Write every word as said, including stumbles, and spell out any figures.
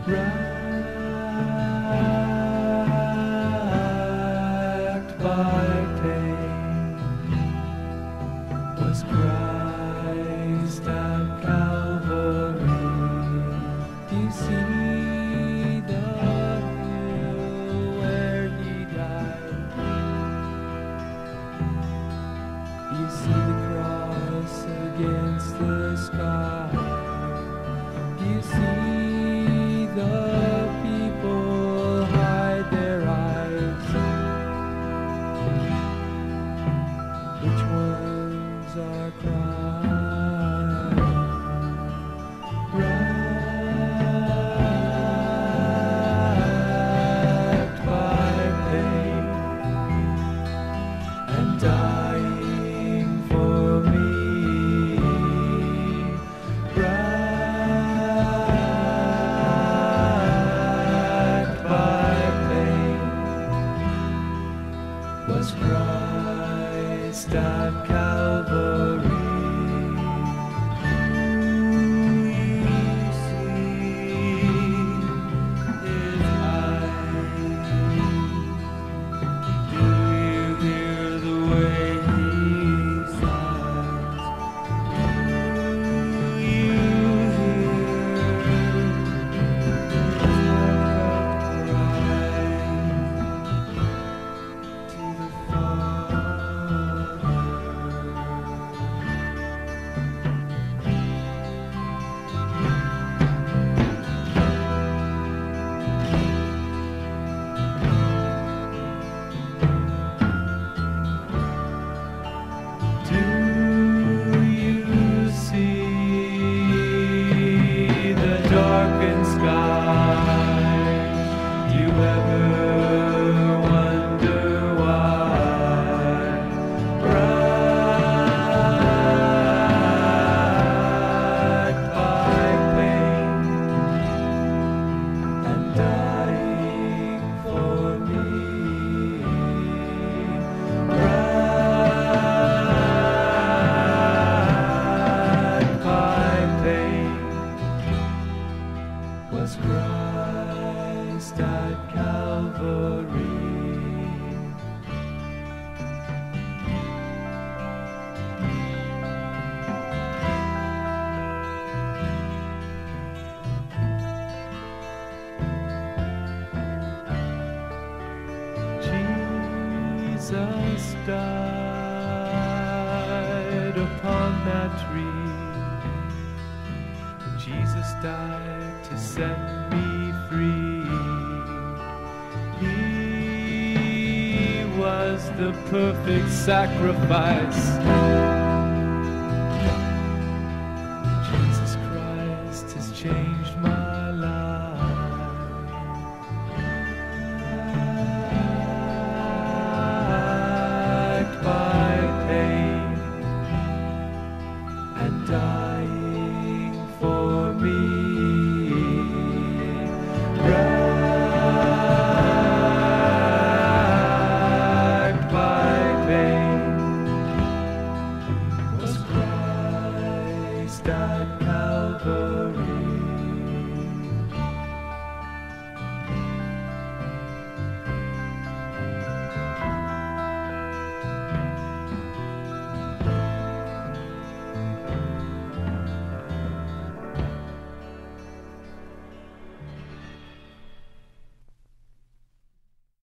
Wracked by pain was Christ at Calvary. Do you see the hill where he died? You see the cross against the sky. You see the people hide their eyes. Which ones are crying? Wracked by pain and dying for me. Was Christ at Calvary. You see his eyes. Do you hear the way he sighs? Do you hear his heart cry to the Do you see the darkened sky? Do you ever wonder why? Wracked by pain and dying for me. Was Christ at Calvary. Jesus died upon that tree. Jesus died to set me free. He was the perfect sacrifice. Jesus Christ has changed my life. Wracked by pain and dying for me. Wracked by pain was Christ at Calvary.